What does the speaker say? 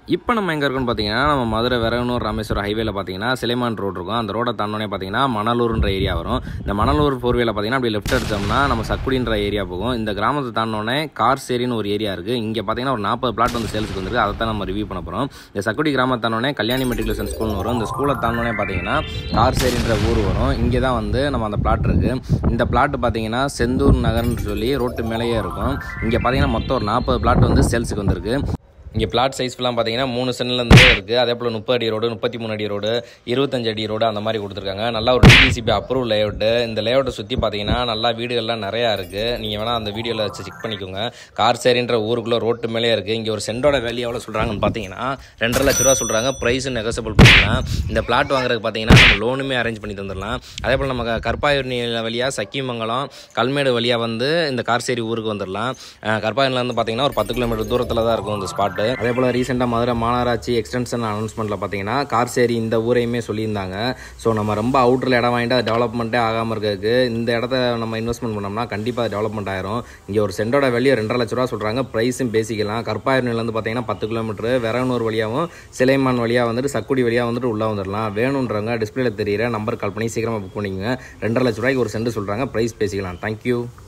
இப்போ நம்ம எங்கே இருக்கோம்னு பார்த்தீங்கன்னா, நம்ம மதுரை வெரகனூர் ராமேஸ்வரம் ஹைவேல பார்த்தீங்கன்னா, சிலைமான் ரோடு இருக்கும். அந்த ரோட தாண்டோனே பார்த்தீங்கன்னா, மணலூர்ன்ற ஏரியா வரும். இந்த மணலூர் 4 வேல பார்த்தீங்கன்னா, அப்படி லெஃப்ட் எடுத்தோம்னா நம்ம சக்குடின்ற ஏரியா போகும். இந்த கிராமத்தை தாண்டோனே கார்சேரின்னு ஒரு ஏரியா இருக்குது. இங்கே பார்த்தீங்கன்னா ஒரு 40 பிளாட் வந்து சேல்ஸுக்கு வந்துருக்கு. அதை தான் நம்ம ரிவ்யூ பண்ண போகிறோம். இந்த சக்குடி கிராமத்தை தாண்டோனே கல்யாணி மெட்ரிகுலேஷன் ஸ்கூல்னு வரும். இந்த ஸ்கூலை தாண்டோனே பார்த்தீங்கன்னா கார்சேரின்ற ஊர் வரும். இங்கே தான் வந்து நம்ம அந்த பிளாட் இருக்குது. இந்த பிளாட் பார்த்தீங்கன்னா செந்தூர் நகர்னு சொல்லி ரோட்டு மேலேயே இருக்கும். இங்கே பார்த்தீங்கன்னா மொத்தம் ஒரு 40 பிளாட் வந்து சேல்ஸுக்கு வந்திருக்கு. இங்கே பிளாட் சைஸ் ஃபுல்லாக பார்த்தீங்கன்னா 3 சென்ட்லேருந்தே இருக்குது. அதே போல் 30 அடி ரோடு, 33 அடி ரோடு, 25 அடி ரோடு அந்த மாதிரி கொடுத்துருக்காங்க. நல்லா ஒரு டிடிசிபி அப்ரூவ் லேஅவுட்டு. இந்த லேஅவுட்டை சுற்றி பார்த்தீங்கன்னா நல்லா வீடுகள்லாம் நிறையா இருக்குது. நீங்கள் வேணால் அந்த வீடியோவில் வச்சு செக் பண்ணிக்கோங்க. கார்சேரின்ற ஊருக்குள்ளே ரோட்டு மேலே இருக்குது. இங்கே ஒரு சென்டோட வேல்யூ எவ்வளோ சொல்கிறாங்கன்னு பார்த்தீங்கன்னா 2.5 லட்ச ரூபா சொல்கிறாங்க. ப்ரைஸு நெகசபிள் பண்ணிக்கலாம். இந்த பிளாட் வாங்குறதுக்கு பார்த்தீங்கன்னா நம்ம லோனுமே அரேஞ்ச் பண்ணி தந்துடலாம். அதே போல் நம்ம கற்பாயூர்னி வழியாக சக்கிமங்கலம் கல்மேடு வழியாக வந்து இந்த கார்சேரி ஊருக்கு வந்துடலாம். கற்பாயூர்லேருந்து பார்த்தீங்கன்னா ஒரு 10 கிலோமீட்டர் தூரத்தில் தான் இருக்கும் இந்த ஸ்பாட்டு. அதே போல் ரீசெண்டாக மதுரை மாநகராட்சி எக்ஸ்டென்ஷன் அனௌன்ஸ்மெண்ட்டில் பார்த்தீங்கன்னா கார்சேரி இந்த ஊரையுமே சொல்லியிருந்தாங்க. ஸோ நம்ம ரொம்ப அவுட்டரில் இடம் வாங்கிட்டு அது டெவலப்மெண்ட்டே ஆகாமல் இருக்கிறதுக்கு இந்த இடத்த நம்ம இன்வெஸ்ட்மெண்ட் பண்ணோம்னா கண்டிப்பாக டெவலப்மெண்ட் ஆயிரும். இங்கே ஒரு சென்டோட வேல்யூ 2.5 லட்ச ரூபா சொல்கிறாங்க. ப்ரைஸும் பேசிக்கலாம். கற்பாயூர்னிலேருந்து பார்த்தீங்கன்னா 10 கிலோமீட்டர், வெரகனூர் வழியாகவும் சிலைமான் வழியாக வந்துட்டு சக்குடி வழியாக வந்துட்டு உள்ளே வந்துடலாம். வேணுன்றவங்க டிஸ்பிளேல தெரியிற நம்பர் கால் பண்ணி சீக்கிரமாக புக் பண்ணிக்கோங்க. 2.5 லட்ச ரூபாய்க்கு ஒரு சென்ட் சொல்கிறாங்க. ப்ரைஸ் பேசிக்கலாம். தேங்க்யூ.